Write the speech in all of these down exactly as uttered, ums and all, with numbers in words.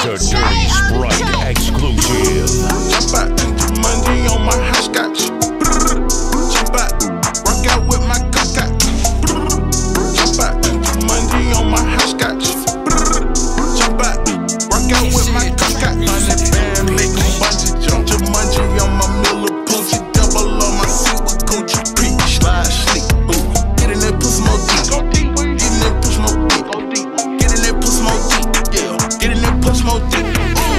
a dirty Sprite exclusive. Jump out in Jumanji on my hot scotch. Jump out, rock out with my cock out. Jump out in Jumanji on my hot scotch. Jump out, rock out with my cock out. Money band, make them bungee jump. Jumanji on my Miller Poochie, double on my seat with Gucci Peewee. Slide sleep, ooh, get in there, push more deep. Get in there, push more deep. Get in there, push more deep. Yeah, get in there, push more deep.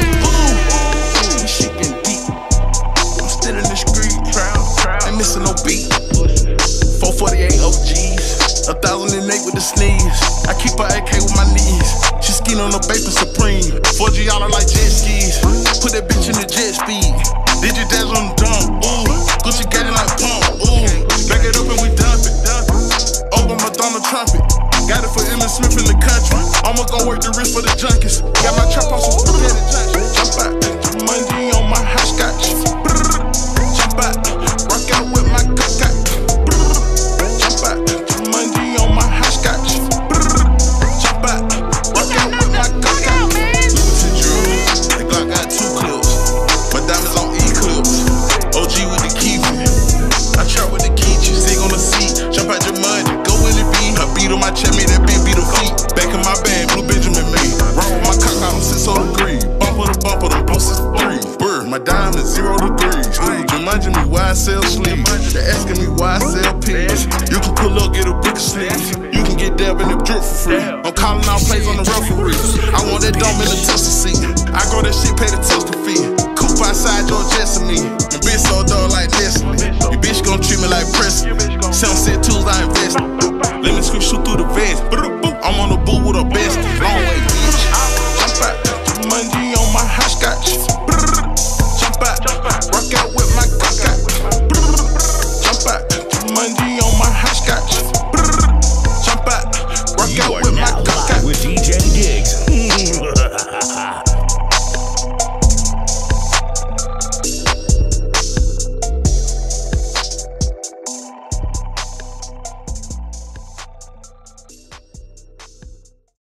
Missing no beat. four forty-eight O Gs, a thousand and eight with the sneeze. I keep her A K with my knees. She skiing on the Vapor Supreme. four G all like jet skis. Put that bitch in the jet speed. Digi dash on the dump. Ooh, Gucci got it like pump. Ooh, back it up and we dump it. Open my Donald trumpet. Got it for Emmitt Smith in the country. I'ma go work the wrist for the junkies. Got my trap on some spaghetti junkies. Jump out, Jumanji on my hot scotch. Jump out. Rock out with my cock out. Jump out, Jumanji on my hot scotch. Jump out, rock out with my cock out. Listen, Drew, the Glock got two clips. My diamonds on E-clips. O G with the Kiwi. I trap with the Kichi. Sig on the seat. Jump out Jumanji, go in the beat. I beat on my chest, made that bitch beat her feet. Back in my band, Blue Benjamin made. Rock with my cock out, I'm six oh degrees. Bumper to bumper, them bosses three. Bird, my diamond zero degrees. Jumanji me why I sell sleeves. They asking me why I sell peas. You can pull up, get a brick of sleeves. You can get dab in the drip for free. I'm calling out plays on the referee. I want that dome in the Tesla seat. I go that shit, pay the Tesla fee. Coop outside George Jessamy. And bitch so dog like Nestle. You bitch gon' treat me like Presley. Seven cent tools I invest. Let me scoop shoot through the vest. I'm on the boot with a best. Longway, bitch. Jump out, Jumanji on my hot scotch. Jump out, rock out with my cock out. Jump out, Jumanji on my hot scotch.